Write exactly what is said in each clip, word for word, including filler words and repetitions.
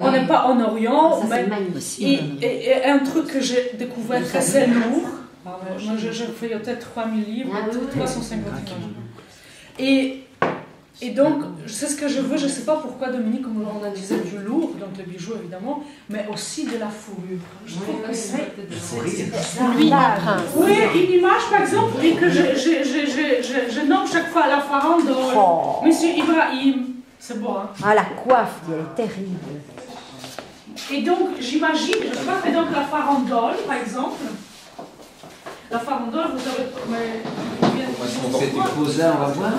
On n'est pas en Orient, ça, mais et, et, et un truc que j'ai découvert très c'est lourd. Moi, je, je fais peut-être trois mille livres, ah, oui, trois cent cinquante images. Et, et donc, c'est ce que je veux, je ne sais pas pourquoi Dominique, comme on a disait, du lourd, donc le bijou évidemment, mais aussi de la fourrure. Je trouve que c'est... Oui, oui, une image par exemple, et que je, je, je, je, je, je nomme chaque fois la farandole. Oh. Monsieur Ibrahim, c'est beau, hein? Ah, la coiffe, elle est terrible. Et donc, j'imagine, je crois que donc la farandole, par exemple, la farandole, vous avez... Mais, on fait du posa, on va voir.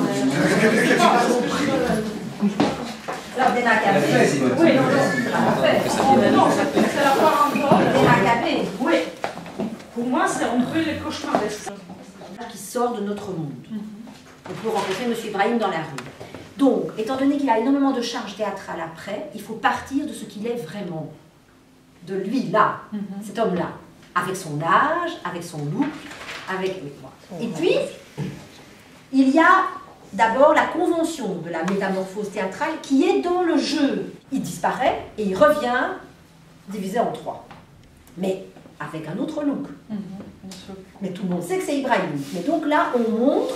La dénacabée. Oui, non, c'est la farandole. Dénacabée. Oui. Pour moi, c'est un peu les cauchemardesques. Qui sort de notre monde. On peut rencontrer M. Ibrahim dans la rue. Donc, étant donné qu'il a énormément de charges théâtrales après, il faut partir de ce qu'il est vraiment. De lui, là, mm-hmm. cet homme-là. Avec son âge, avec son look, avec... Et puis, il y a d'abord la convention de la métamorphose théâtrale qui est dans le jeu. Il disparaît et il revient divisé en trois. Mais avec un autre look. Mm-hmm. Mais tout le monde sait que c'est Ibrahim. Mais donc là, on montre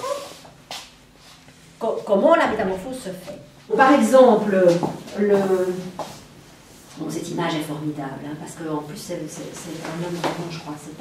co comment la métamorphose se fait. Par exemple, le... Bon, cette image est formidable, hein, parce qu'en plus, c'est un homme vraiment, je crois, c'est pas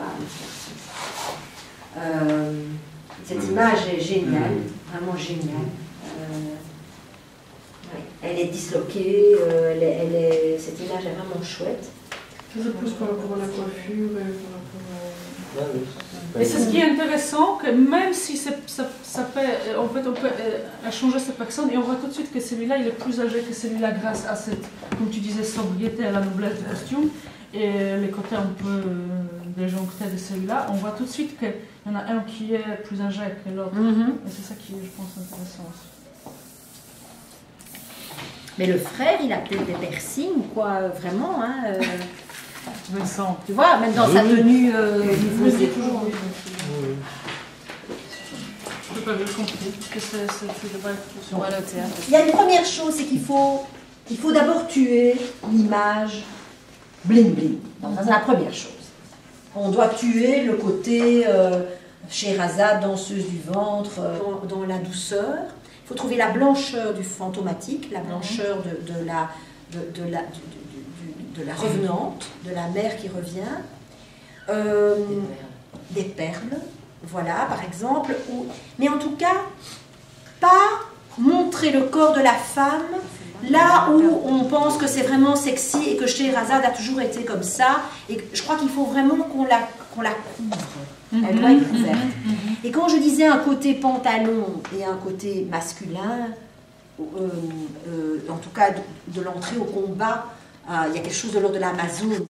un garçon. Euh, cette image est géniale, vraiment géniale. Euh, ouais. Elle est disloquée, euh, elle est, elle est, cette image est vraiment chouette. C'est plus par rapport à la coiffure et par rapport à... Ah, oui. Et c'est ce qui est intéressant, que même si ça, ça peut, en fait, on peut euh, changer cette personne, et on voit tout de suite que celui-là, il est plus âgé que celui-là grâce à cette, comme tu disais, sobriété, à la noblesse du costume, et les côtés un peu euh, déjonctés de celui-là. On voit tout de suite qu'il y en a un qui est plus âgé que l'autre. Mm-hmm. Et c'est ça qui est, je pense, intéressant aussi. Mais le frère, il a peut-être des piercings, quoi, vraiment, hein. Euh... Vincent. Tu vois, même dans oui. sa tenue, euh, il faisait toujours. Oui. Oui. Je n'ai pas vu compris que c'est sur le théâtre. Il y a une première chose, c'est qu'il faut, il faut d'abord tuer l'image bling bling. C'est la première chose. On doit tuer le côté euh, Scheherazade, danseuse du ventre, euh, dans, dans la douceur. Il faut trouver la blancheur du fantomatique, la blancheur de, de la... De, de la du, de la revenante, de la mère qui revient, euh, des perles, voilà, par exemple, ou, mais en tout cas, pas montrer le corps de la femme là où on pense que c'est vraiment sexy et que Scheherazade a toujours été comme ça, et je crois qu'il faut vraiment qu'on la, qu'on la couvre, elle doit être couverte. Et quand je disais un côté pantalon et un côté masculin, euh, euh, en tout cas de, de l'entrée au combat, il euh, y a quelque chose de l'ordre de l'Amazone.